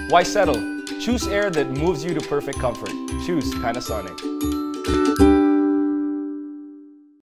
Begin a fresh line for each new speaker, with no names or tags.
Why settle? Choose air that moves you to perfect comfort. Choose Panasonic.